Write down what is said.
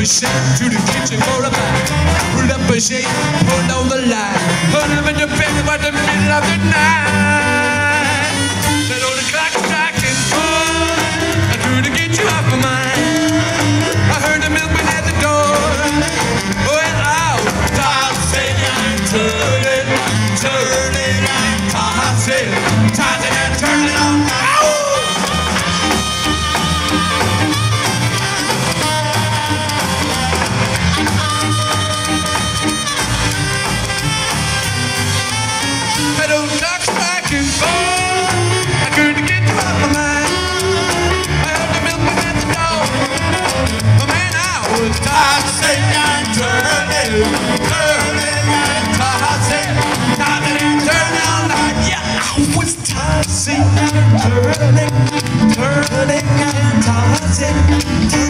a shake to the kitchen for a bite. Pull up a shake, pull down the line. Put him in the bed by the middle of the night. Said, oh, the clock's striking 4. I couldn't get you off my mind. I heard the milkman at the door. Well, out, tossing and turning, turning and tossing, tossing and turning on. Turning and tossing,